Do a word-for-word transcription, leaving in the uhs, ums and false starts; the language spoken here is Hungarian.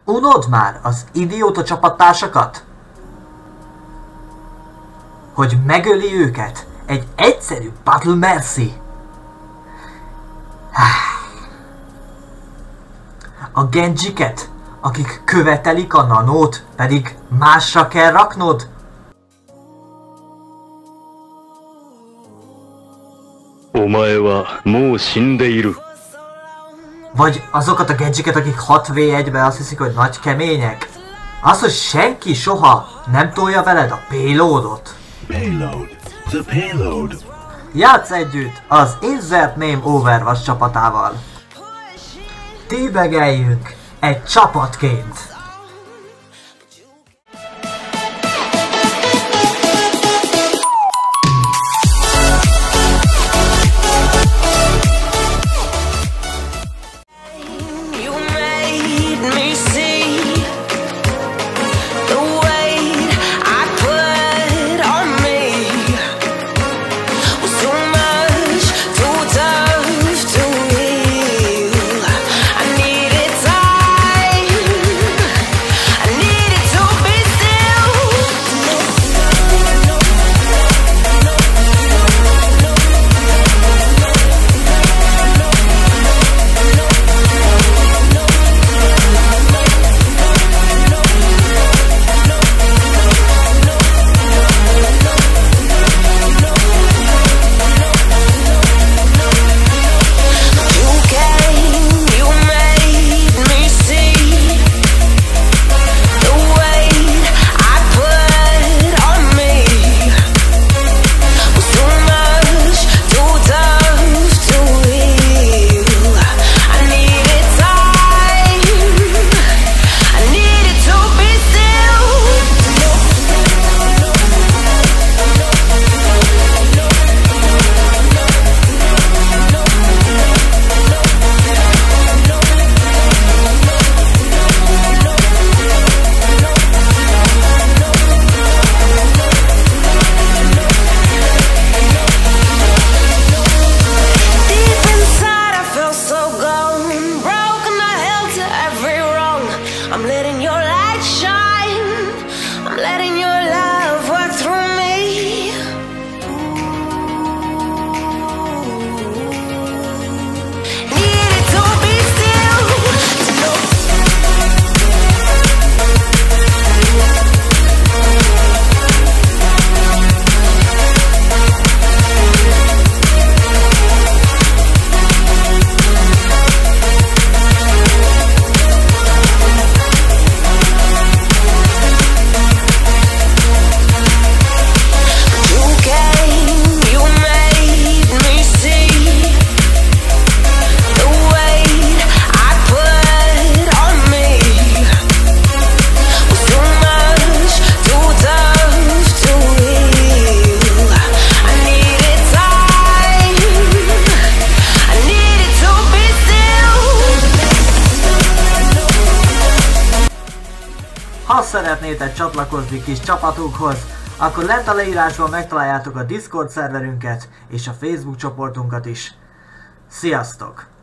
Unod már az idióta csapattársakat? Hogy megöli őket egy egyszerű Battle Mercy. A Genjiket, akik követelik a nanót, pedig másra kell raknod? Vagy azokat a Genjiket, akik hat vé egyben azt hiszik, hogy nagy kemények? Az, hogy senki soha nem tolja veled a payloadot. Payload. The payload. Játsz együtt az Insert Name Overwatch csapatával. Tébegeljünk egy csapatként. I'm letting your light shine. I'm letting your love work through me. Needed to be still to know. Ha szeretnétek csatlakozni kis csapatunkhoz, akkor lent a leírásban megtaláljátok a Discord szerverünket és a Facebook csoportunkat is. Sziasztok!